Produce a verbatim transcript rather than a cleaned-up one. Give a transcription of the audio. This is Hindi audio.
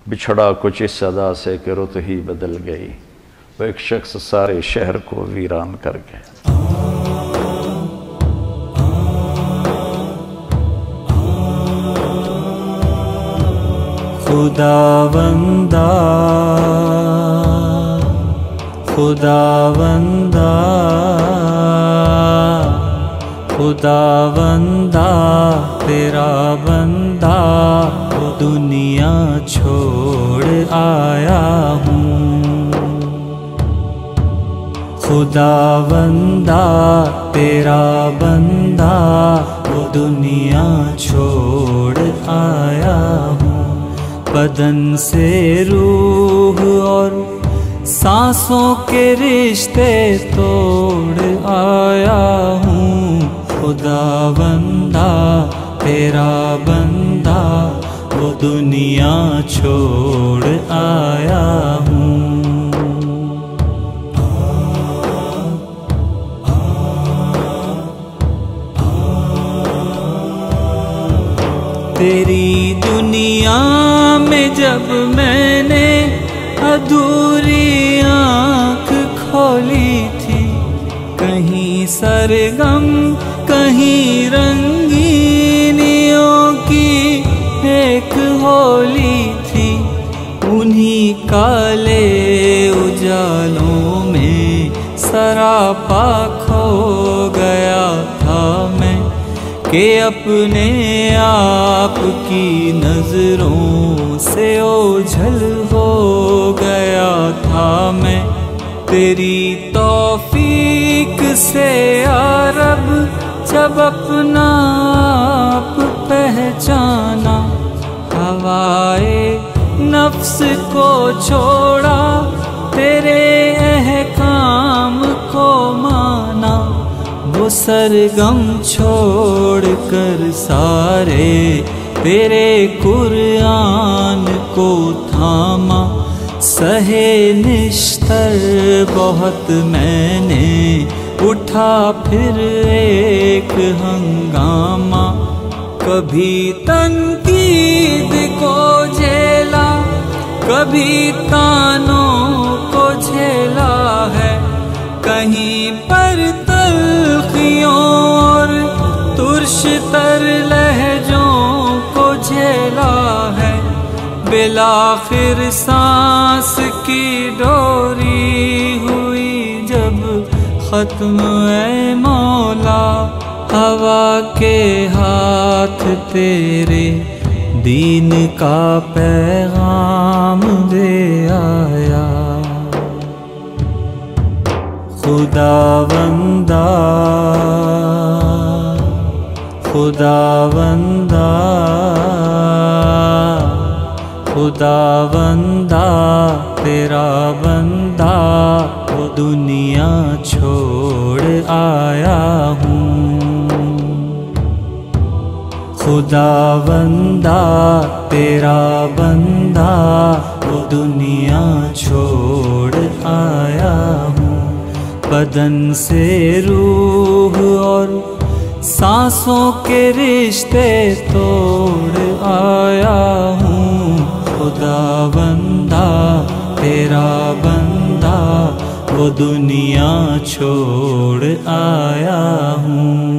बिछड़ा कुछ इस अदा से कि रुत ही बदल गई, वो एक शख्स सारे शहर को वीरान कर गया। खुदा वंदा, खुदा वंदा, खुदा वंदा तेरा बंदा, वो दुनिया छोड़ आया हूँ। खुदा वंदा तेरा बंदा, वो दुनिया छोड़ आया हूँ। बदन से रूह और सांसों के रिश्ते तोड़ आया हूँ। खुदा बंदा तेरा बंदा, वो दुनिया छोड़ आया हूँ। तेरी दुनिया में जब मैंने अधूरी आँख खोली थी, कहीं सरगम कहीं रंगीनियों की एक होली थी। उन्हीं काले उजालों में सरापा खो गया था मैं, कि अपने आप की नजरों से ओझल हो गया था मैं। तेरी तौफीक से या रब जब अपना आप पहचाना, हवाए नफ्स को छोड़ा, तेरे अहकाम को माना। वो सरगम छोड़ कर सारे तेरे कुरान को थामा। सहे निश्तर बहुत मैंने उठा फिर एक हंगामा। कभी तनकीद को झेला, कभी तानों को झेला है, कहीं पर तल्खियों और तुर्श तर लहजों को झेला है। बिलाखिर सांस की डोरी हुई जब खत्म ऐ मौला, हवा के हाथ तेरे दीन का पैगाम दे आया। खुदा वंदा, खुदा वंदा, खुदा वंदा तेरा बंदा, वो दुनिया छोड़ आया हूँ। खुदा वंदा तेरा बंदा, वो दुनिया छोड़ आया हूँ। बदन से रूह और सांसों के रिश्ते तोड़ आया हूँ। खुदा बंदा तेरा बंदा, वो दुनिया छोड़ आया हूँ।